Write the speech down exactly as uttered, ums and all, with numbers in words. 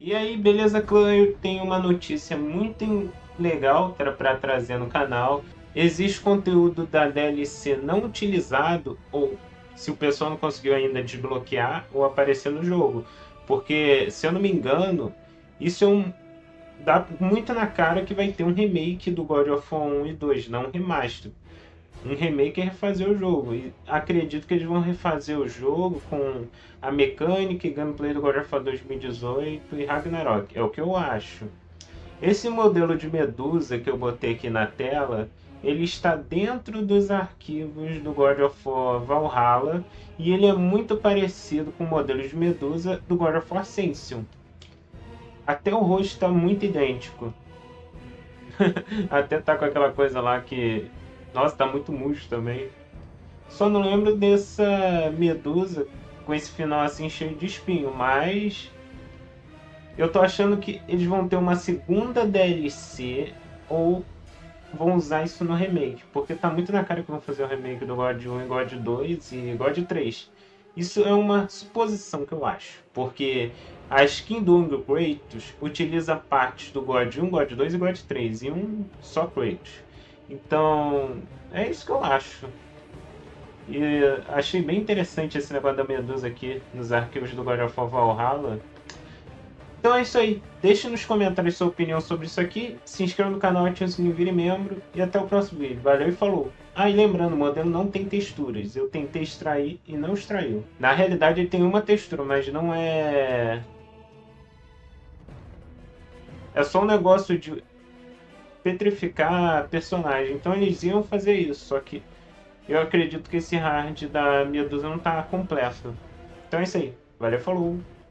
E aí, beleza, clã? Eu tenho uma notícia muito legal para trazer no canal. Existe conteúdo da D L C não utilizado, ou se o pessoal não conseguiu ainda desbloquear ou aparecer no jogo. Porque, se eu não me engano, isso é um, dá muito na cara que vai ter um remake do God of War um e dois, não um remaster. Um remake é refazer o jogo. E acredito que eles vão refazer o jogo com a mecânica e gameplay do God of War dois mil e dezoito e Ragnarok. É o que eu acho. Esse modelo de Medusa que eu botei aqui na tela, ele está dentro dos arquivos do God of War Valhalla e ele é muito parecido com o modelo de Medusa do God of War Ascension. Até o rosto está muito idêntico. Até tá com aquela coisa lá que... Nossa, tá muito murcho também. Só não lembro dessa Medusa com esse final assim cheio de espinho, mas eu tô achando que eles vão ter uma segunda D L C ou vão usar isso no remake, porque tá muito na cara que vão fazer o remake do God um e God dois e God três. Isso é uma suposição que eu acho, porque a skin do Hunger Kratos utiliza partes do God um, God dois e God três, e um só Kratos. Então, é isso que eu acho. E achei bem interessante esse negócio da Medusa aqui nos arquivos do God of War Valhalla. Então é isso aí. Deixe nos comentários sua opinião sobre isso aqui. Se inscreva no canal, ative o sininho, vire membro. E até o próximo vídeo. Valeu e falou. Ah, e lembrando, o modelo não tem texturas. Eu tentei extrair e não extraiu. Na realidade ele tem uma textura, mas não é... É só um negócio de petrificar personagem. Então eles iam fazer isso, só que eu acredito que esse hard da Medusa não tá completo. Então é isso aí. Valeu, falou!